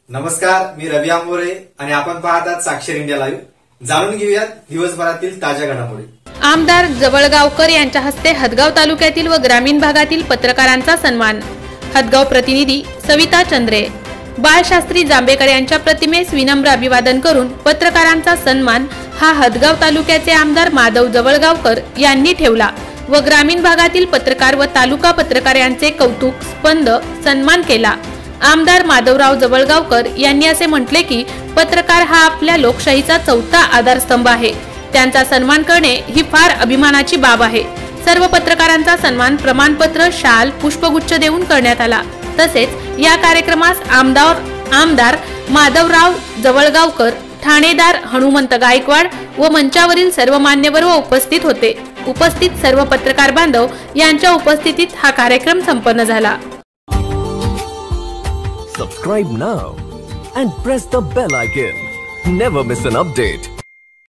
नमस्कार, मी रवी आंबोरे आणि आपण पाहतात साक्षर इंडिया लाईव्ह। जाणून घेऊयात दिवसभरातील ताज्या घडामोडी। आमदार जवळगावकर यांच्या हस्ते हदगाव तालुक्यातील व ग्रामीण भागातील पत्रकारांचा सन्मान। हदगाव प्रतिनिधी सविता चंद्रे। बाळशास्त्री जांभेकर यांच्या प्रतिमेस विनम्र अभिवादन करून पत्रकारांचा सन्मान हा हदगाव तालुक्याचे आमदार माधव जवळगावकर यांनी ठेवला व ग्रामीण भागातील पत्रकार व तालुका पत्रकार यांचे कौतुक स्पंद सन्मान केला। आमदार माधवराव जवळगावकर यांनी असे म्हटले की पत्रकार हा आपल्या लोकशाहीचा चौथा आधारस्तंभ आहे। त्यांचा सन्मान करणे ही फार अभिमानाची बाब आहे। सर्व पत्रकारांचा सन्मान प्रमाणपत्र, शाल, पुष्पगुच्छ देऊन करण्यात आला। तसेच या कार्यक्रमास आमदार माधवराव जवळगावकर, ठाणेदार हनुमंत गायकवाड व मंचावरील सर्व मान्यवर उपस्थित होते। उपस्थित सर्व पत्रकार बांधव यांच्या उपस्थितीत हा कार्यक्रम संपन्न झाला। Subscribe now and press the bell icon. Never miss an update.